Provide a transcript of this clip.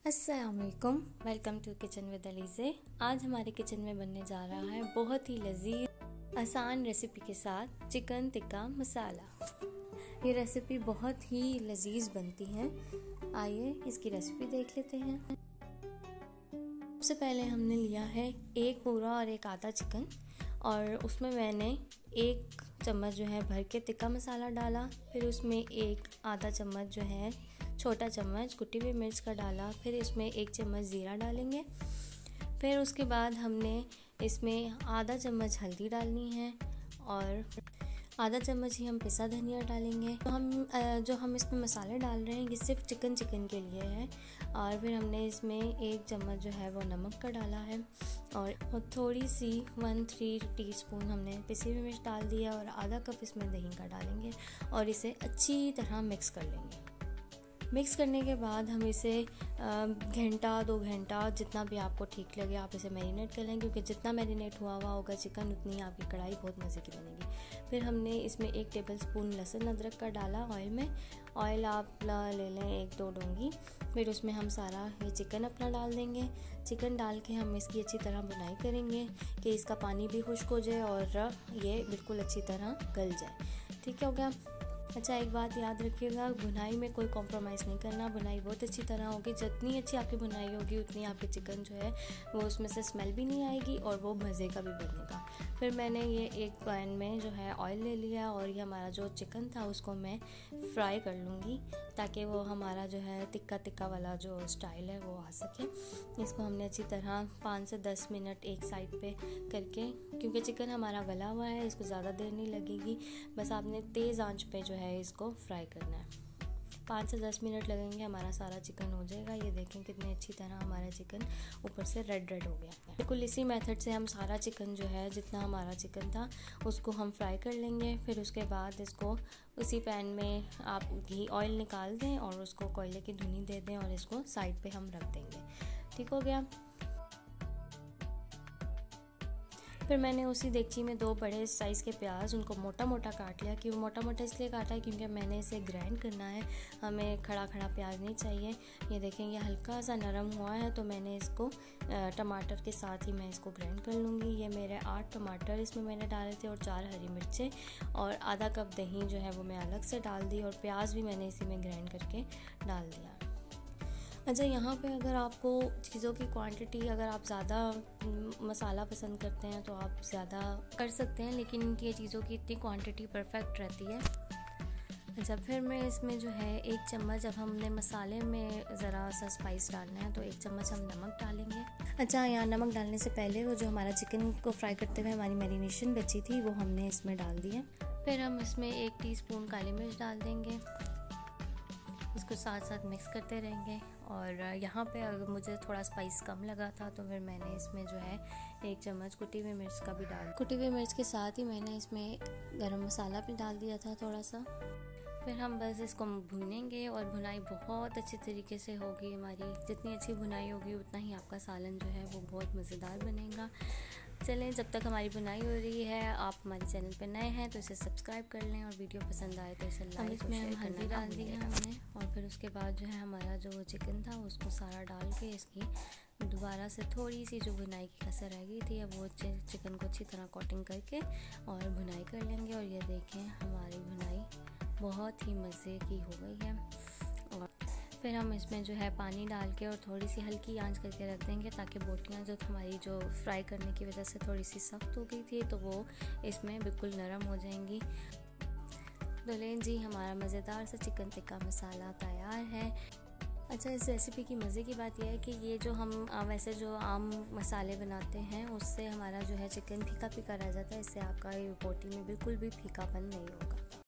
अस्सलाम वालेकुम, welcome to kitchen with Alizeh. आज हमारे किचन में बनने जा रहा है बहुत ही लजीज आसान रेसिपी के साथ चिकन टिक्का मसाला। ये रेसिपी बहुत ही लजीज बनती है। आइए इसकी रेसिपी देख लेते हैं। सबसे पहले हमने लिया है एक पूरा और एक आधा चिकन और उसमें मैंने एक चम्मच जो है भर के टिक्का मसाला डाला। फिर उसमें एक आधा चम्मच जो है छोटा चम्मच कुटी हुई मिर्च का डाला। फिर इसमें एक चम्मच ज़ीरा डालेंगे। फिर उसके बाद हमने इसमें आधा चम्मच हल्दी डालनी है और आधा चम्मच ही हम पिसा धनिया डालेंगे। तो जो हम इसमें मसाले डाल रहे हैं ये सिर्फ चिकन के लिए है। और फिर हमने इसमें एक चम्मच जो है वो नमक का डाला है और थोड़ी सी 1-3 टीस्पून हमने पिसी हुई मिर्च डाल दिया और आधा कप इसमें दही का डालेंगे और इसे अच्छी तरह मिक्स कर लेंगे। मिक्स करने के बाद हम इसे घंटा 2 घंटा जितना भी आपको ठीक लगे आप इसे मैरिनेट कर लें, क्योंकि जितना मैरिनेट हुआ होगा चिकन उतनी आपकी कढ़ाई बहुत मज़े की बनेगी। फिर हमने इसमें 1 टेबलस्पून लहसुन अदरक का डाला ऑयल में। ऑयल आप ले लें 1-2 डोंगी। फिर उसमें हम सारा ये चिकन अपना डाल देंगे। चिकन डाल के हम इसकी अच्छी तरह बुनाई करेंगे कि इसका पानी भी खुश्क हो जाए और ये बिल्कुल अच्छी तरह गल जाए। ठीक है, हो गया। अच्छा, एक बात याद रखिएगा, बुनाई में कोई कॉम्प्रोमाइज़ नहीं करना। बुनाई बहुत अच्छी तरह होगी। जितनी अच्छी आपकी बुनाई होगी उतनी आपके चिकन जो है वो उसमें से स्मेल भी नहीं आएगी और वो मज़े का भी बनेगा। फिर मैंने ये एक पैन में जो है ऑयल ले लिया और ये हमारा जो चिकन था उसको मैं फ्राई कर लूँगी ताकि वो हमारा जो है टिक्का वाला जो स्टाइल है वो आ सके। इसको हमने अच्छी तरह 5 से 10 मिनट एक साइड पे करके, क्योंकि चिकन हमारा गला हुआ है इसको ज़्यादा देर नहीं लगेगी, बस आपने तेज़ आंच पे जो है इसको फ्राई करना है। 5 से 10 मिनट लगेंगे, हमारा सारा चिकन हो जाएगा। ये देखें कितनी अच्छी तरह हमारा चिकन ऊपर से रेड हो गया। बिल्कुल इसी मेथड से हम सारा चिकन जो है जितना हमारा चिकन था उसको हम फ्राई कर लेंगे। फिर उसके बाद इसको उसी पैन में आप घी ऑयल निकाल दें और उसको कोयले की धुनी दे दें और इसको साइड पे हम रख देंगे। ठीक हो गया। फिर मैंने उसी देगची में 2 बड़े साइज़ के प्याज उनको मोटा मोटा काट लिया। कि वो मोटा मोटा इसलिए काटा है क्योंकि मैंने इसे ग्राइंड करना है, हमें खड़ा प्याज नहीं चाहिए। ये देखें ये हल्का सा नरम हुआ है तो मैंने इसको टमाटर के साथ ही मैं इसको ग्राइंड कर लूँगी। ये मेरे 8 टमाटर इसमें मैंने डाले थे और 4 हरी मिर्चें और आधा कप दही जो है वो मैं अलग से डाल दी और प्याज भी मैंने इसी में ग्राइंड करके डाल दिया। अच्छा, यहाँ पे अगर आपको चीज़ों की क्वांटिटी अगर आप ज़्यादा मसाला पसंद करते हैं तो आप ज़्यादा कर सकते हैं, लेकिन इनकी चीज़ों की इतनी क्वांटिटी परफेक्ट रहती है। अच्छा, फिर मैं इसमें जो है 1 चम्मच, जब हमने मसाले में ज़रा सा स्पाइस डालना है तो 1 चम्मच हम नमक डालेंगे। अच्छा, यहाँ नमक डालने से पहले वो जो हमारा चिकन को फ्राई करते हुए हमारी मैरिनेशन बची थी वो हमने इसमें डाल दी है। फिर हम इसमें 1 टीस्पून काली मिर्च डाल देंगे, इसको साथ साथ मिक्स करते रहेंगे। और यहाँ पे अगर मुझे थोड़ा स्पाइस कम लगा था तो फिर मैंने इसमें जो है 1 चम्मच कुटी हुई मिर्च का भी डाल, कुटी हुई मिर्च के साथ ही मैंने इसमें गरम मसाला भी डाल दिया था थोड़ा सा। फिर हम बस इसको भूनेंगे और भुनाई बहुत अच्छे तरीके से होगी हमारी। जितनी अच्छी भुनाई होगी उतना ही आपका सालन जो है वो बहुत मज़ेदार बनेगा। चलें, जब तक हमारी बुनाई हो रही है, आप हमारे चैनल पर नए हैं तो इसे सब्सक्राइब कर लें और वीडियो पसंद आए तो इसे लाइक और शेयर करना। हल्दी डाल दी है हमने और फिर उसके बाद जो है हमारा जो चिकन था उसको सारा डाल के इसकी दोबारा से थोड़ी सी जो भुनाई की कसर रह गई थी वो चिकन को अच्छी तरह कोटिंग करके और भुनाई कर लेंगे। और ये देखें हमारी भुनाई बहुत ही मज़े की हो गई है। और फिर हम इसमें जो है पानी डाल के और थोड़ी सी हल्की आंच करके रख देंगे ताकि बोटियाँ जो हमारी जो फ्राई करने की वजह से थोड़ी सी सख्त हो गई थी तो वो इसमें बिल्कुल नरम हो जाएंगी। तो लें जी, हमारा मज़ेदार सा चिकन टिक्का मसाला तैयार है। अच्छा, इस रेसिपी की मज़े की बात यह है कि ये जो हम वैसे जो आम मसाले बनाते हैं उससे हमारा जो है चिकन फीका रह जाता है। इससे आपका ये बोटी में बिल्कुल भी फीकापन नहीं होगा।